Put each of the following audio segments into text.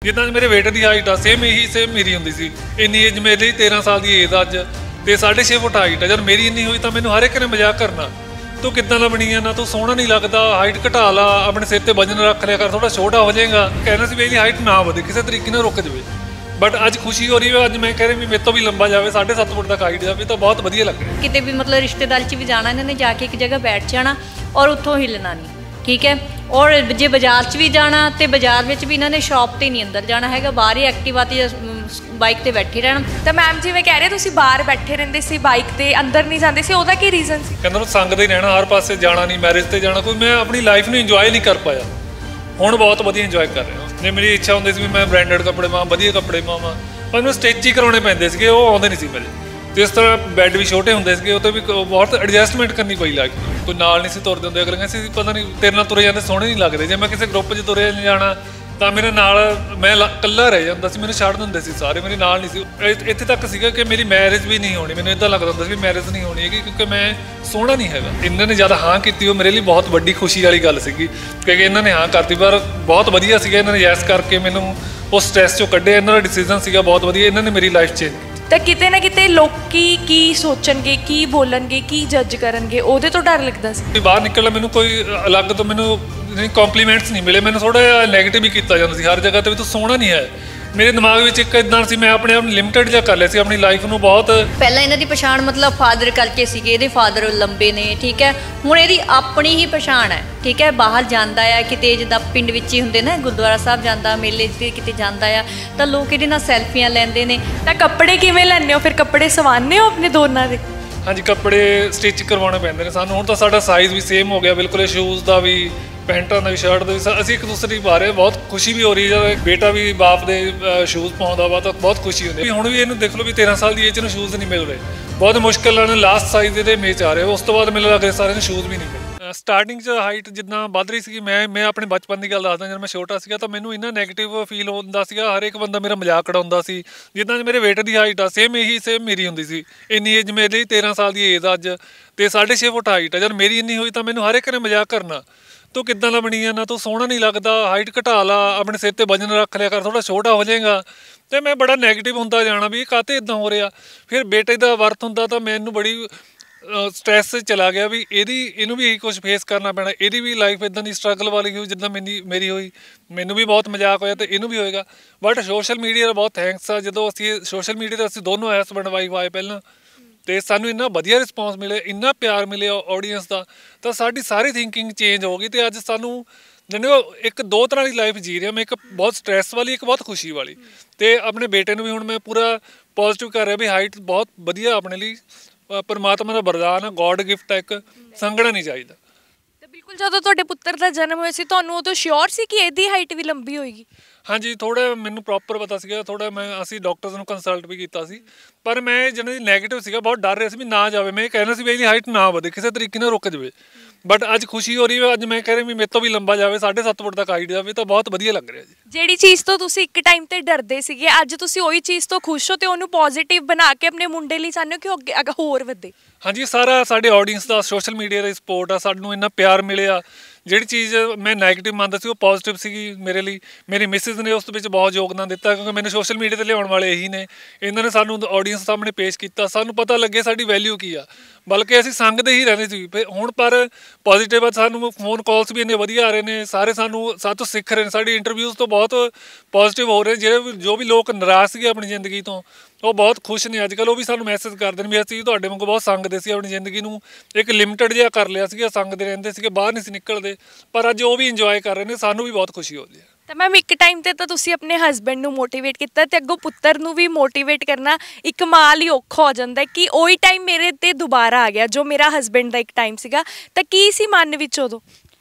जिदा मेरे वेट की हाइट आ सेम मेरी होंगी सी। इन्नी एज मेरी 13 साल की एज अज तो 6.5 फुट हाइट है। जब मेरी इन्नी हुई तो मैंने हर एक ने मजाक करना, तू कितना दा बनी ना, तू सोहना नहीं लगता, हाइट घटा ला, अपने सिर पर वजन रख लिया कर, थोड़ा छोटा हो जाएगा। कहना सी मेरी हाइट ना बढ़े, किसी तरीके रुक जाए। बट अज खुशी हो रही है, अज मैं कह रही भी मेरे तो भी लंबा जाए, 7.5 फुट तक हाइट जाए तो बहुत वधिया लग रहा है। किते भी मतलब रिश्तेदारी च भी जाना, इन्होंने जाके एक जगह बैठ जाना और उत्थों हिलना नहीं, ठीक है। और जे बाजार च भी जाना तो बाजार में भी इन्होंने शॉप ते नहीं अंदर जाना है, बाहर ही एक्टिवा ते बाइक ते बैठे रहना। तो मैम जिवें कह रहे तुसीं बाहर बैठे रहंदे सी, बाइक ते अंदर नहीं जाते सी, ओहदा की रीजन सी? कहंदा संगदा ही रहना, हर पासे जाना नहीं, मैरिज ते जाना, कोई मैं अपनी लाइफ में इंजॉय नहीं कर पाया। हुण बहुत वधिया इंजॉय कर रहा। जे मेरी इच्छा होंदी सी भी मैं ब्रांडेड कपड़े पावां, वधिया कपड़े पावां, पर मैं स्टिच ही कराने पैंदे सीगे, वो आउंदे नहीं सी मेरे। तो इस तरह बैड भी छोटे होंगे सी, वो भी बहुत एडजस्टमेंट करनी पई लाइफ। कोई नाल नहीं सी तुरदे होंदे, अगले कहंदे सी पता नहीं तेरे नाल तुरे जांदे सोहणे नहीं लगदे। जे मैं किसी ग्रुप 'च तुरे जाना तो मेरे नाल मैं कल्ला रह जांदा सी, मैनूं छड्ड दिंदे सी सारे, मेरे नाल नहीं सी। इत्थे तक सीगा कि मेरी मैरिज भी नहीं होनी, मैनूं इदां लगदा हुंदा सी भी मैरिज नहीं होनी हैगी, क्योंकि मैं सोहना नहीं हैगा। इन्हां ने ज़्यादा हाँ की, वो मेरे लिए बहुत वड्डी खुशी वाली गल सीगी, क्योंकि इन्हां ने हाँ करती। पर बहुत वधिया सीगा, इन्हां ने यैस करके मैनूं उस स्ट्रैस चों कड्ढिया। इन्हां दा डिसीजन सीगा बहुत वधिया, इन्हां ने मेरी लाइफ चेंज की। तो किते ना किते लोकी की सोचणगे, की बोलणगे, की जज करनगे, ओहदे तो डर लगदा सी? बाहर निकलना मैनूं कोई अलग तो मैनूं कॉम्पलीमेंट्स नहीं मिले, मैंने थोड़ा जिहा नैगेटिव ही किया जाता सी हर जगह ते भी, तू सोहना नहीं है। मेरे दिमाग में एक इदां सी, मैं अपने आप लिमिटेड जिहा कर लिया सी अपनी लाइफ नूं बहुत। पहला इन्हां दी पछाण मतलब फादर करके सीगे, इहदे फादर लंबे ने, ठीक है। हुण इहदी अपनी ही पछाण है, ठीक है। बाहर जांदा आ, किते जिद्दां पिंड विच ही हुंदे ना, गुरुद्वारा साहब जांदा, मेले ते किते जांदा आ, तां लोक इहदे नाल सैल्फियां लैंदे ने। तो कपड़े किवें लैंदे हो फिर? कपड़े सवाने हो अपने दोनां दे? हाँ जी, कपड़े स्टिच करवाने पैंदे ने सानूं। हुण तां साडा साइज़ भी सेम हो गया बिल्कुल, शूज़ का भी, पैंटां का भी, शर्ट का भी, असीं एक दूसरे की पा रहे। बहुत खुशी भी हो रही है, जब बेटा भी बाप दे शूज़ पाउंदा वा तो बहुत खुशी होंदी है। हुण भी इहनूं देख लो भी 13 साल की एज नूं शूज़ नहीं मिल रहे, बहुत मुश्किल नाल लास्ट साइज़ इहदे मेच आ रहे। उस तो बाद मैनूं लगदा सारे शूज़ भी नहीं मिले। स्टार्टिंग च हाइट जिद्दां वध रही सी, मैं अपने बचपन की गल दसदा, जब मैं छोटा सीगा तो मैनूं इन्ना नैगेटिव फील होंदा सीगा, हर एक बंदा मेरा मजाक उड़ाउंदा सी। जिद्दां मेरे वेट की हाइट आ सेम मेरी होंदी सी। इन्नी एज मेरी 13 साल की एज अज तो 6.5 फुट हाइट है। जब मेरी इन्नी हुई तो मैनूं हर एक ने मजाक करना, तू किद्दां दा बनी ना, तू सोहना नहीं लगता, हाइट घटा ला, अपने सिर पर वजन रख लिया कर, थोड़ा छोटा हो जाएगा। तो मैं बड़ा नैगेटिव होंदा जाना भी काहते इदां हो रहा। फिर बेटे का बर्थ होंदा तो मैनूं बड़ी स्ट्रैस चला गया भी इहनूं भी यही कुछ फेस करना पैना, इहदी भी लाइफ इदां दी स्ट्रगल वाली हुई जिद्दां मेरी हुई। मैनूं भी बहुत मजाक होया तो इहनूं भी होएगा। बट सोशल मीडिया का बहुत थैंक्स आ, जो असीं सोशल मीडिया ते असीं दोनों हस्बैंड वाइफ आए पहलां, तो सानूं इन्ना वधिया रिस्पॉन्स मिले, इन्ना प्यार मिले ऑडियंस का, तो साडी सारी थिंकिंग चेंज हो गई। तो अज सानूं जिन्हें एक दो तरह की लाइफ जी रहा, मैं एक बहुत स्ट्रैस वाली, एक बहुत खुशी वाली। तो अपने बेटे भी हुण मैं पूरा पॉजिटिव कर रहा भी हाइट बहुत वधिया अपने लिए परमात्मा का वरदान है, गॉड गिफ्ट है, एक संगना नहीं चाहिए। तो बिल्कुल जदों तुहाडे पुत्तर दा जन्म होया सी, तुहानूं उदों श्योर सी कि इहदी हाइट भी लंबी होएगी? हाँ जी, थोड़ा मैनूं प्रॉपर पता सीगा, थोड़ा मैं असीं डॉक्टर्स नूं कंसल्ट भी कीता सी, पर मैं जिन्हें नैगेटिव सीगा, बहुत डर रहा सी भी ना जावे। मैं कहना सी भी इहदी हाइट ना वधे, किसी तरीके नाल रुक जावे। बट अज खुशी हो रही है, अज मैं कह रही भी मेरे तो भी लंबा जाए, 7.5 फुट तक हाइट जाए तो बहुत वधिया लग रहा जी। ਜਿਹੜੀ ਚੀਜ਼ ਤੋਂ ਤੁਸੀਂ ਇੱਕ ਟਾਈਮ ਤੇ ਡਰਦੇ ਸੀਗੇ, ਅੱਜ ਤੁਸੀਂ ਉਹੀ ਚੀਜ਼ ਤੋਂ ਖੁਸ਼ ਹੋ ਤੇ ਉਹਨੂੰ ਪੋਜ਼ਿਟਿਵ ਬਣਾ ਕੇ ਆਪਣੇ ਮੁੰਡੇ ਲਈ ਚਾਹੁੰਦੇ ਹੋ ਕਿ ਉਹ ਅੱਗੇ ਹੋਰ ਵਧੇ? ਹਾਂਜੀ, ਸਾਰਾ ਸਾਡੇ ਆਡੀਅנס ਦਾ, ਸੋਸ਼ਲ ਮੀਡੀਆ ਦਾ ਸਪੋਰਟ ਆ, ਸਾਨੂੰ ਇੰਨਾ ਪਿਆਰ ਮਿਲਿਆ। ਜਿਹੜੀ ਚੀਜ਼ ਮੈਂ ਨੈਗੇਟਿਵ ਮੰਨਦਾ ਸੀ ਉਹ ਪੋਜ਼ਿਟਿਵ ਸੀਗੀ ਮੇਰੇ ਲਈ। ਮੇਰੀ ਮਿਸਿਸ ਨੇ ਉਸ ਵਿੱਚ ਬਹੁਤ ਯੋਗਦਾਨ ਦਿੱਤਾ, ਕਿਉਂਕਿ ਮੈਨੂੰ ਸੋਸ਼ਲ ਮੀਡੀਆ 'ਤੇ ਲਿਆਉਣ ਵਾਲੇ ਇਹੀ ਨੇ। ਇਹਨਾਂ ਨੇ ਸਾਨੂੰ ਆਡੀਅנס ਸਾਹਮਣੇ ਪੇਸ਼ ਕੀਤਾ, ਸਾਨੂੰ ਪਤਾ ਲੱਗੇ ਸਾਡੀ ਵੈਲਿਊ ਕੀ ਆ। ਬਲਕਿ ਅਸੀਂ ਸੰਗਦੇ ਹੀ ਰਹਿੰਦੇ ਸੀ ਹੁਣ, ਪਰ ਪੋਜ਼ੀਟਿਵ ਆ, ਸਾਨੂੰ ਫੋਨ ਕਾਲਸ ਵੀ ਇੰਨੇ ਵਧੀਆ ਆ ਰਹੇ ਨੇ, ਸਾਰੇ ਸਾਡੇ ਤੋਂ ਸਿੱਖ ਰਹੇ ਨੇ, ਸਾਡੀ ਇੰਟਰਵਿਊਜ਼ ਤੋਂ ਬਹੁਤ ਪੋਜ਼ੀਟਿਵ ਹੋ ਰਹੇ। ਜਿਹੜੇ ਜੋ ਵੀ ਲੋਕ ਨਾਰਾਜ਼ ਸੀਗੇ ਆਪਣੀ ਜ਼ਿੰਦਗੀ ਤੋਂ, ਉਹ ਬਹੁਤ ਖੁਸ਼ ਨੇ ਅੱਜ ਕੱਲ੍ਹ। ਉਹ ਵੀ ਸਾਨੂੰ ਮੈਸੇਜ ਕਰਦੇ ਨੇ ਵੀ ਅਸੀਂ ਤੁਹਾਡੇ ਵਾਂਗੂ ਬਹੁਤ ਸੰਗਦੇ ਸੀ, ਆਪਣੀ ਜ਼ਿੰਦਗੀ ਨੂੰ ਇੱਕ ਲਿਮਟਿਡ ਜਿਹਾ ਕਰ ਲਿਆ ਸੀਗਾ, ਸੰਗਦੇ ਰਹਿੰਦੇ ਸੀਗੇ, ਬਾਹਰ ਨਹੀਂ ਸੀ ਨਿਕਲਦੇ, ਪਰ ਅੱਜ ਉਹ ਵੀ ਇੰਜੋਏ ਕਰ ਰਹੇ ਨੇ, ਸਾਨੂੰ ਵੀ ਬਹੁਤ ਖੁਸ਼ੀ ਹੋ ਰਹੀ ਹੈ। ਤਾਂ ਮੈਮ ਇੱਕ ਟਾਈਮ ਤੇ ਤਾਂ ਤੁਸੀਂ ਆਪਣੇ ਹਸਬੈਂਡ ਨੂੰ ਮੋਟੀਵੇਟ ਕੀਤਾ ਤੇ ਅੱਗੋਂ ਪੁੱਤਰ ਨੂੰ ਵੀ ਮੋਟੀਵੇਟ ਕਰਨਾ ਇੱਕ ਮਾਲ ਹੀ ਔਖਾ ਹੋ ਜਾਂਦਾ ਕਿ ਉਹੀ ਟਾਈਮ ਮੇਰੇ ਤੇ ਦੁਬਾਰਾ ਆ ਗਿਆ ਜੋ ਮੇਰਾ ਹਸਬੈਂਡ ਦਾ ਇੱਕ ਟਾਈਮ ਸੀਗਾ। ਤਾਂ ਕੀ ਸੀ ਮਨ ਵਿੱਚ ਉਦੋਂ?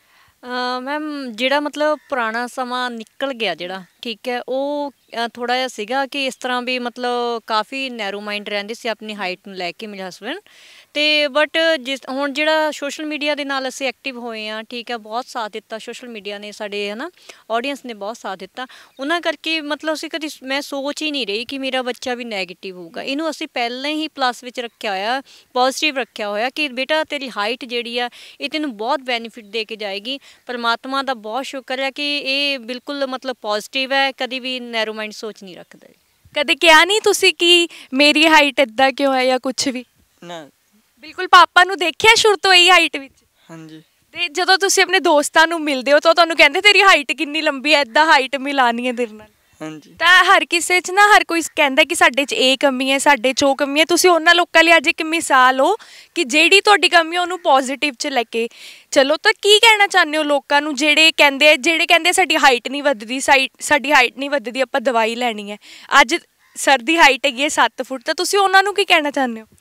मैम जिहड़ा मतलब पुराना समा निकल गया जिहड़ा, ठीक है, वो थोड़ा जिहा सीगा कि इस तरह भी मतलब काफ़ी नैरो माइंड रहिंदे सी अपनी हाइट नूं लैके मेरे हसबैंड। ਤੇ ਬਟ ਜਿਸ ਹੁਣ ਜਿਹੜਾ ਸੋਸ਼ਲ ਮੀਡੀਆ ਦੇ ਨਾਲ ਅਸੀਂ ਐਕਟਿਵ ਹੋਏ ਆ, ਠੀਕ ਹੈ, ਬਹੁਤ ਸਾਥ ਦਿੱਤਾ ਸੋਸ਼ਲ ਮੀਡੀਆ ਨੇ, ਸਾਡੇ ਹੈ ਨਾ ਆਡੀਅנס ਨੇ ਬਹੁਤ ਸਾਥ ਦਿੱਤਾ। ਉਹਨਾਂ ਕਰਕੇ ਮਤਲਬ ਅਸੀਂ ਕਦੀ, ਮੈਂ ਸੋਚ ਹੀ ਨਹੀਂ ਰਹੀ ਕਿ ਮੇਰਾ ਬੱਚਾ ਵੀ ਨੈਗੇਟਿਵ ਹੋਊਗਾ। ਇਹਨੂੰ ਅਸੀਂ ਪਹਿਲਾਂ ਹੀ ਪਲੱਸ ਵਿੱਚ ਰੱਖਿਆ ਹੋਇਆ, ਪੋਜ਼ਿਟਿਵ ਰੱਖਿਆ ਹੋਇਆ ਕਿ ਬੇਟਾ ਤੇਰੀ ਹਾਈਟ ਜਿਹੜੀ ਆ ਇਹ ਤੈਨੂੰ ਬਹੁਤ ਬੈਨੀਫਿਟ ਦੇ ਕੇ ਜਾਏਗੀ। ਪਰਮਾਤਮਾ ਦਾ ਬਹੁਤ ਸ਼ੁਕਰ ਹੈ ਕਿ ਇਹ ਬਿਲਕੁਲ ਮਤਲਬ ਪੋਜ਼ਿਟਿਵ ਹੈ, ਕਦੀ ਵੀ ਨੈਰੋ ਮਾਈਂਡ ਸੋਚ ਨਹੀਂ ਰੱਖਦਾ। ਕਦੇ ਕਿਹਾ ਨਹੀਂ ਤੁਸੀਂ ਕਿ ਮੇਰੀ ਹਾਈਟ ਇਦਾਂ ਕਿਉਂ ਹੈ ਜਾਂ ਕੁਝ ਵੀ? ਨਾ। ਬਿਲਕੁਲ ਪਾਪਾ ਨੂੰ ਦੇਖਿਆ ਸ਼ੁਰੂ ਤੋਂ ਇਹੀ ਹਾਈਟ ਵਿੱਚ? ਹਾਂਜੀ। ਤੇ ਜਦੋਂ ਤੁਸੀਂ ਆਪਣੇ ਦੋਸਤਾਂ ਨੂੰ ਮਿਲਦੇ ਹੋ ਤਾਂ ਤੁਹਾਨੂੰ ਕਹਿੰਦੇ ਤੇਰੀ ਹਾਈਟ ਕਿੰਨੀ ਲੰਬੀ ਹੈ, ਇਦਾਂ ਹਾਈਟ ਮਿਲਾਨੀ ਹੈ ਤੇਰੇ ਨਾਲ? ਹਾਂਜੀ। ਤਾਂ ਹਰ ਕਿਸੇ 'ਚ ਨਾ ਹਰ ਕੋਈ ਕਹਿੰਦਾ ਕਿ ਸਾਡੇ 'ਚ ਇਹ ਕਮੀ ਹੈ, ਸਾਡੇ 'ਚ ਉਹ ਕਮੀ ਹੈ। ਤੁਸੀਂ ਉਹਨਾਂ ਲੋਕਾਂ ਲਈ ਅੱਜ ਇੱਕ ਮਿਸਾਲ ਹੋ ਕਿ ਜਿਹੜੀ ਤੁਹਾਡੀ ਕਮੀ ਹੈ ਉਹਨੂੰ ਪੋਜ਼ਿਟਿਵ 'ਚ ਲੈ ਕੇ ਚਲੋ। ਤਾਂ ਕੀ ਕਹਿਣਾ ਚਾਹੁੰਦੇ ਹੋ ਲੋਕਾਂ ਨੂੰ ਜਿਹੜੇ ਕਹਿੰਦੇ ਸਾਡੀ ਹਾਈਟ ਨਹੀਂ ਵੱਧਦੀ, ਸਾਡੀ ਹਾਈਟ ਨਹੀਂ ਵੱਧਦੀ, ਆਪਾਂ ਦਵਾਈ ਲੈਣੀ ਹੈ। ਅੱਜ ਸਰ ਦੀ ਹਾਈਟ ਹੈਗੀ ਹੈ 7 ਫੁੱਟ, ਤਾਂ ਤੁਸੀਂ ਉਹਨਾਂ ਨੂੰ ਕੀ ਕਹਿਣਾ ਚਾਹੁੰਦੇ ਹੋ?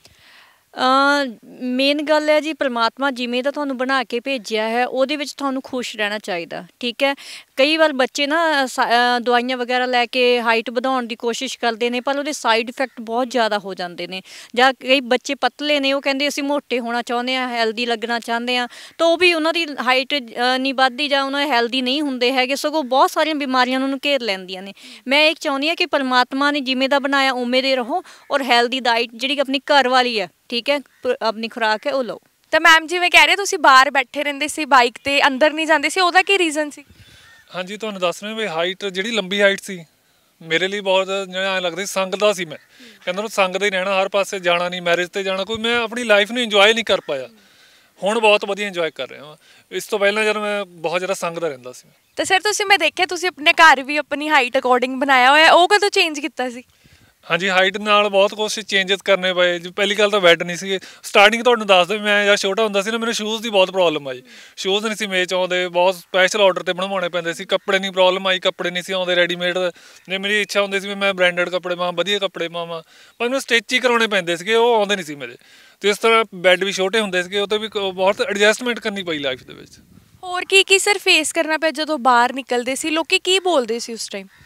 ਮੇਨ ਗੱਲ ਹੈ ਜੀ, ਪਰਮਾਤਮਾ ਜਿਵੇਂ ਦਾ ਤੁਹਾਨੂੰ ਬਣਾ ਕੇ ਭੇਜਿਆ ਹੈ ਉਹਦੇ ਵਿੱਚ ਤੁਹਾਨੂੰ ਖੁਸ਼ ਰਹਿਣਾ ਚਾਹੀਦਾ, ਠੀਕ ਹੈ। ਕਈ ਵਾਰ ਬੱਚੇ ਨਾ ਦਵਾਈਆਂ ਵਗੈਰਾ ਲੈ ਕੇ ਹਾਈਟ ਵਧਾਉਣ ਦੀ ਕੋਸ਼ਿਸ਼ ਕਰਦੇ ਨੇ, ਪਰ ਉਹਦੇ ਸਾਈਡ ਇਫੈਕਟ ਬਹੁਤ ਜ਼ਿਆਦਾ ਹੋ ਜਾਂਦੇ ਨੇ। ਜਾਂ ਕਈ ਬੱਚੇ ਪਤਲੇ ਨੇ, ਉਹ ਕਹਿੰਦੇ ਅਸੀਂ ਮੋਟੇ ਹੋਣਾ ਚਾਹੁੰਦੇ ਹਾਂ, ਹੈਲਦੀ ਲੱਗਣਾ ਚਾਹੁੰਦੇ ਹਾਂ, ਤਾਂ ਉਹ ਵੀ ਉਹਨਾਂ ਦੀ ਹਾਈਟ ਨਹੀਂ ਵੱਧਦੀ ਜਾਂ ਉਹਨਾਂ ਹੈਲਦੀ ਨਹੀਂ ਹੁੰਦੇ ਹੈਗੇ, ਸਗੋਂ ਬਹੁਤ ਸਾਰੀਆਂ ਬਿਮਾਰੀਆਂ ਉਹਨਾਂ ਨੂੰ ਘੇਰ ਲੈਂਦੀਆਂ ਨੇ। ਮੈਂ ਇਹ ਚਾਹੁੰਦੀ ਹਾਂ ਕਿ ਪਰਮਾਤਮਾ ਨੇ ਜਿਵੇਂ ਦਾ ਬਣਾਇਆ ਉਵੇਂ ਦੇ ਰਹੋ, ਔਰ ਹੈਲਦੀ ਡਾਈਟ ਜਿਹੜੀ ਆਪਣੀ ਘਰ ਵਾਲੀ ਹੈ, ਠੀਕ ਹੈ, ਆਪਣੀ ਖੁਰਾਕ ਹੈ ਉਹ ਲਓ। ਤਾਂ ਮੈਮ ਜਿਵੇਂ ਕਹਿ ਰਹੇ ਤੁਸੀਂ ਬਾਹਰ ਬੈਠੇ ਰਹਿੰਦੇ ਸੀ ਬਾਈਕ ਤੇ, ਅੰਦਰ ਨਹੀਂ ਜਾਂਦੇ ਸੀ, ਉਹਦਾ ਕੀ ਰੀਜ਼ਨ ਸੀ? ਹਾਂਜੀ, ਤੁਹਾਨੂੰ ਦੱਸ ਰਿਹਾ ਵੀ ਹਾਈਟ ਜਿਹੜੀ ਲੰਬੀ ਹਾਈਟ ਸੀ ਮੇਰੇ ਲਈ ਬਹੁਤ ਐਂ ਲੱਗਦਾ ਸੀ ਸੰਗਦਾ ਸੀ। ਮੈਂ ਕਹਿੰਦਾ ਸੰਗਦਾ ਹੀ ਰਹਿਣਾ, ਹਰ ਪਾਸੇ ਜਾਣਾ ਨਹੀਂ, ਮੈਰਿਜ ਤੇ ਜਾਣਾ, ਕੋਈ ਮੈਂ ਆਪਣੀ ਲਾਈਫ ਨੂੰ ਇੰਜੋਏ ਨਹੀਂ ਕਰ ਪਾਇਆ। ਹੁਣ ਬਹੁਤ ਵਧੀਆ ਇੰਜੋਏ ਕਰ ਰਿਹਾ ਹਾਂ। ਇਸ ਤੋਂ ਪਹਿਲਾਂ ਜਦ ਮੈਂ ਬਹੁਤ ਜ਼ਿਆਦਾ ਸੰਗਦਾ ਰਹਿੰਦਾ ਸੀ। ਤਾਂ ਸਰ ਤੁਸੀਂ, ਮੈਂ ਦੇਖਿਆ ਤੁਸੀਂ ਆਪਣੇ ਘਰ ਵੀ ਆਪਣੀ ਹਾਈਟ ਅਕੋਰਡਿੰਗ ਬਣਾਇਆ ਹੋਇਆ, ਉਹ ਕਦੋਂ ਚੇਂਜ ਕੀਤਾ ਸੀ? ਹਾਂਜੀ, ਹਾਈਟ ਨਾਲ ਬਹੁਤ ਕੁਛ ਚੇਂਜਸ ਕਰਨੇ ਪਏ ਜੀ। ਪਹਿਲੀ ਗੱਲ ਤਾਂ ਬੈੱਡ ਨਹੀਂ ਸੀਗੇ ਸਟਾਰਟਿੰਗ। ਤੁਹਾਨੂੰ ਦੱਸ ਦਿਓ, ਮੈਂ ਜਦ ਛੋਟਾ ਹੁੰਦਾ ਸੀ ਨਾ, ਮੈਨੂੰ ਸ਼ੂਜ਼ ਦੀ ਬਹੁਤ ਪ੍ਰੋਬਲਮ ਆਈ। ਸ਼ੂਜ਼ ਨਹੀਂ ਸੀ ਮੇਚ ਆਉਂਦੇ, ਬਹੁਤ ਸਪੈਸ਼ਲ ਆਰਡਰ 'ਤੇ ਬਣਵਾਉਣੇ ਪੈਂਦੇ ਸੀ। ਕੱਪੜੇ ਨਹੀਂ ਪ੍ਰੋਬਲਮ ਆਈ, ਕੱਪੜੇ ਨਹੀਂ ਸੀ ਆਉਂਦੇ ਰੈਡੀਮੇਡ। ਜੇ ਮੇਰੀ ਇੱਛਾ ਹੁੰਦੀ ਸੀ ਵੀ ਮੈਂ ਬ੍ਰਾਂਡਡ ਕੱਪੜੇ ਪਾਵਾਂ, ਵਧੀਆ ਕੱਪੜੇ ਪਾਵਾਂ, ਪਰ ਮੈਨੂੰ ਸਟਿਚ ਹੀ ਕਰਾਉਣੇ ਪੈਂਦੇ ਸੀਗੇ, ਉਹ ਆਉਂਦੇ ਨਹੀਂ ਸੀ ਮੇਰੇ। ਅਤੇ ਇਸ ਤਰ੍ਹਾਂ ਬੈੱਡ ਵੀ ਛੋਟੇ ਹੁੰਦੇ ਸੀਗੇ, ਉਹ 'ਤੇ ਵੀ ਬਹੁਤ ਐਡਜਸਟਮੈਂਟ ਕਰਨੀ ਪਈ ਲਾਈਫ ਦੇ ਵਿੱਚ। ਹੋਰ ਕੀ ਸਰ ਫੇਸ ਕਰਨਾ ਪਿਆ ਜਦੋਂ ਬਾਹਰ ਨਿਕਲਦੇ ਸੀ? ਲੋਕੀ ਕੀ ਬੋਲਦੇ ਸੀ ਉਸ ਟਾਈਮ?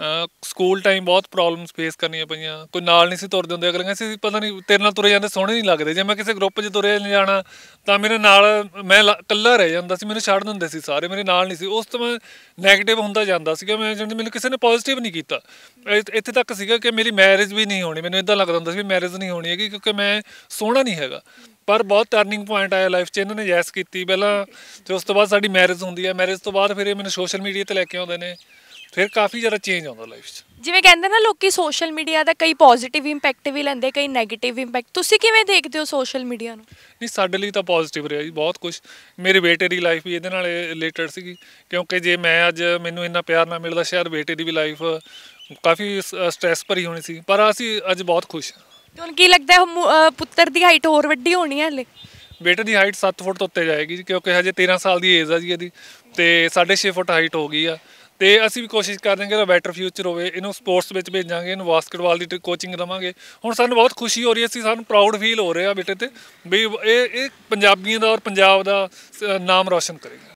ਸਕੂਲ ਟਾਈਮ ਬਹੁਤ ਪ੍ਰੋਬਲਮਸ ਫੇਸ ਕਰਨੀਆਂ ਪਈਆਂ। ਕੋਈ ਨਾਲ ਨਹੀਂ ਸੀ ਤੁਰਦੇ ਹੁੰਦੇ, ਅਗਲੇ ਕਹਿੰਦੇ ਸੀ ਪਤਾ ਨਹੀਂ ਤੇਰੇ ਨਾਲ ਤੁਰੇ ਜਾਂਦੇ ਸੋਹਣੇ ਨਹੀਂ ਲੱਗਦੇ। ਜੇ ਮੈਂ ਕਿਸੇ ਗਰੁੱਪ 'ਚ ਤੁਰੇ ਨਹੀਂ ਜਾਣਾ ਤਾਂ ਮੇਰੇ ਨਾਲ ਮੈਂ ਇਕੱਲਾ ਰਹਿ ਜਾਂਦਾ ਸੀ, ਮੈਨੂੰ ਛੱਡ ਦਿੰਦੇ ਸੀ ਸਾਰੇ, ਮੇਰੇ ਨਾਲ ਨਹੀਂ ਸੀ। ਉਸ ਤੋਂ ਮੈਂ ਨੈਗੇਟਿਵ ਹੁੰਦਾ ਜਾਂਦਾ ਸੀਗਾ। ਮੈਨੂੰ ਕਿਸੇ ਨੇ ਪੋਜ਼ੀਟਿਵ ਨਹੀਂ ਕੀਤਾ। ਇੱਥੇ ਤੱਕ ਸੀਗਾ ਕਿ ਮੇਰੀ ਮੈਰਿਜ ਵੀ ਨਹੀਂ ਹੋਣੀ। ਮੈਨੂੰ ਇੱਦਾਂ ਲੱਗਦਾ ਹੁੰਦਾ ਸੀ ਵੀ ਮੈਰਿਜ ਨਹੀਂ ਹੋਣੀ ਹੈਗੀ ਕਿਉਂਕਿ ਮੈਂ ਸੋਹਣਾ ਨਹੀਂ ਹੈਗਾ। ਪਰ ਬਹੁਤ ਟਰਨਿੰਗ ਪੁਆਇੰਟ ਆਇਆ ਲਾਈਫ 'ਚ, ਇਹਨਾਂ ਨੇ ਯੈਸ ਕੀਤੀ ਪਹਿਲਾਂ, ਅਤੇ ਉਸ ਤੋਂ ਬਾਅਦ ਸਾਡੀ ਮੈਰਿਜ ਹੁੰਦੀ ਹੈ। ਮੈਰਿਜ ਤੋਂ ਬਾਅਦ ਫਿਰ ਇਹ ਮੈਨੂੰ ਸੋਸ਼ਲ ਮੀਡੀਆ 'ਤੇ ਲੈ ਕੇ ਆਉਂਦੇ ਨੇ, ਫਿਰ ਕਾਫੀ ਜ਼ਿਆਦਾ ਚੇਂਜ ਆਉਂਦਾ ਲਾਈਫ 'ਚ। ਜਿਵੇਂ ਕਹਿੰਦੇ ਨਾ ਲੋਕੀ ਸੋਸ਼ਲ ਮੀਡੀਆ ਦਾ ਕਈ ਪੋਜ਼ਿਟਿਵ ਇੰਪੈਕਟ ਵੀ ਲੈਂਦੇ, ਕਈ ਨੈਗੇਟਿਵ ਇੰਪੈਕਟ। ਤੁਸੀਂ ਕਿਵੇਂ ਦੇਖਦੇ ਹੋ ਸੋਸ਼ਲ ਮੀਡੀਆ ਨੂੰ? ਨਹੀਂ, ਸਾਡੇ ਲਈ ਤਾਂ ਪੋਜ਼ਿਟਿਵ ਰਿਹਾ ਜੀ ਬਹੁਤ ਕੁਛ। ਮੇਰੇ ਬੇਟੇ ਦੀ ਲਾਈਫ ਵੀ ਇਹਦੇ ਨਾਲ ਰਿਲੇਟਡ ਸੀਗੀ, ਕਿਉਂਕਿ ਜੇ ਮੈਂ ਅੱਜ ਮੈਨੂੰ ਇੰਨਾ ਪਿਆਰ ਨਾ ਮਿਲਦਾ, ਸ਼ਾਇਦ ਬੇਟੇ ਦੀ ਵੀ ਲਾਈਫ ਕਾਫੀ ਸਟ੍ਰੈਸ ਭਰੀ ਹੋਣੀ ਸੀ। ਪਰ ਅਸੀਂ ਅੱਜ ਬਹੁਤ ਖੁਸ਼ ਹਾਂ। ਤੁਹਾਨੂੰ ਕੀ ਲੱਗਦਾ ਹੈ ਪੁੱਤਰ ਦੀ ਹਾਈਟ ਹੋਰ ਵੱਡੀ ਹੋਣੀ ਹੈ ਹਲੇ? ਬੇਟੇ ਦੀ ਹਾਈਟ 7 ਫੁੱਟ ਤੋਂ ਉੱਤੇ ਜਾਏਗੀ ਜੀ, ਕਿਉਂਕਿ ਹਜੇ 13 ਸਾਲ ਦੀ ਏਜ ਆ ਜੀ ਇਹਦੀ, ਅਤੇ 6.5 ਫੁੱਟ ਹਾਈਟ ਹੋ ਗਈ ਆ। ਅਤੇ ਅਸੀਂ ਵੀ ਕੋਸ਼ਿਸ਼ ਕਰਦੇ ਹਾਂ ਕਿ ਇਹਦਾ ਬੈਟਰ ਫਿਊਚਰ ਹੋਵੇ। ਇਹਨੂੰ ਸਪੋਰਟਸ ਵਿੱਚ ਭੇਜਾਂਗੇ, ਇਹਨੂੰ ਬਾਸਕਟਬਾਲ ਦੀ ਕੋਚਿੰਗ ਦੇਵਾਂਗੇ। ਹੁਣ ਸਾਨੂੰ ਬਹੁਤ ਖੁਸ਼ੀ ਹੋ ਰਹੀ ਹੈ, ਸਾਨੂੰ ਪ੍ਰਾਊਡ ਫੀਲ ਹੋ ਰਿਹਾ ਬੇਟੇ 'ਤੇ ਵੀ ਇਹ ਪੰਜਾਬੀਆਂ ਦਾ ਔਰ ਪੰਜਾਬ ਦਾ ਨਾਮ ਰੌਸ਼ਨ ਕਰੇਗਾ।